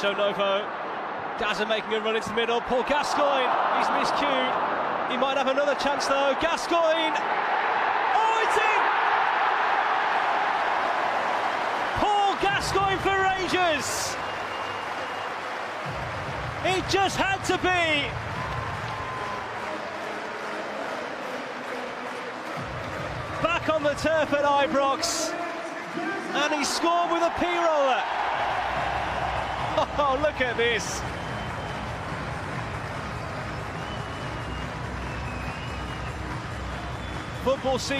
Novo. GAZZA making a run into the middle. Paul Gascoigne, he's miscued. He might have another chance though. Gascoigne! Oh, it's in! Paul Gascoigne for Rangers! It just had to be! Back on the turf at Ibrox, and he scored with a P-roller. Oh, look at this. Football season.